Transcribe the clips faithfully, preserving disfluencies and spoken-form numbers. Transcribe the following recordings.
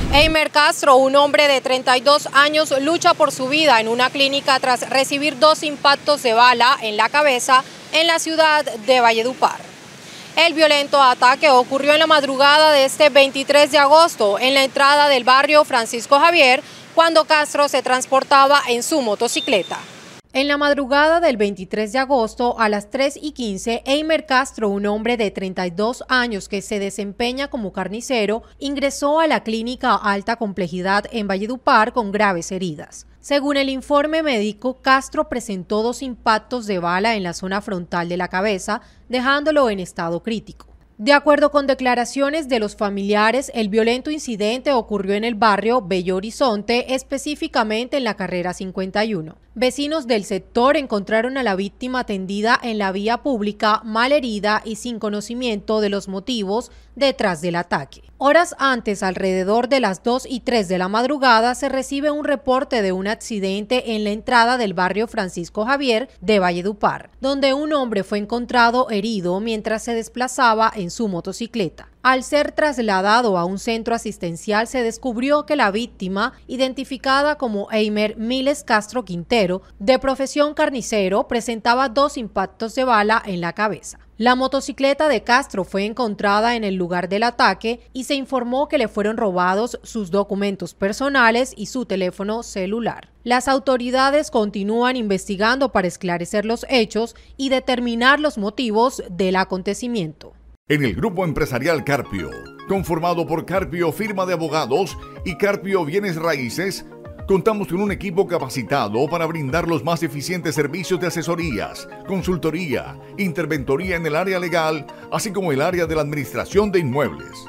Eimer Castro, un hombre de treinta y dos años, lucha por su vida en una clínica tras recibir dos impactos de bala en la cabeza en la ciudad de Valledupar. El violento ataque ocurrió en la madrugada de este veintitrés de agosto en la entrada del barrio Francisco Javier, cuando Castro se transportaba en su motocicleta. En la madrugada del veintitrés de agosto a las tres y quince, Eimer Castro, un hombre de treinta y dos años que se desempeña como carnicero, ingresó a la clínica alta complejidad en Valledupar con graves heridas. Según el informe médico, Castro presentó dos impactos de bala en la zona frontal de la cabeza, dejándolo en estado crítico. De acuerdo con declaraciones de los familiares, el violento incidente ocurrió en el barrio Bello Horizonte, específicamente en la carrera cincuenta y uno. Vecinos del sector encontraron a la víctima tendida en la vía pública, malherida y sin conocimiento de los motivos detrás del ataque. Horas antes, alrededor de las dos y tres de la madrugada, se recibe un reporte de un accidente en la entrada del barrio Francisco Javier de Valledupar, donde un hombre fue encontrado herido mientras se desplazaba en su motocicleta. Al ser trasladado a un centro asistencial, se descubrió que la víctima, identificada como Eimer Miles Castro Quintero, de profesión carnicero, presentaba dos impactos de bala en la cabeza. La motocicleta de Castro fue encontrada en el lugar del ataque y se informó que le fueron robados sus documentos personales y su teléfono celular. Las autoridades continúan investigando para esclarecer los hechos y determinar los motivos del acontecimiento. En el Grupo Empresarial Carpio, conformado por Carpio Firma de Abogados y Carpio Bienes Raíces, contamos con un equipo capacitado para brindar los más eficientes servicios de asesorías, consultoría, interventoría en el área legal, así como el área de la administración de inmuebles.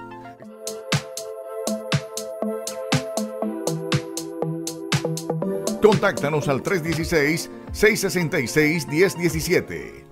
Contáctanos al tres uno seis, seis seis seis, uno cero uno siete.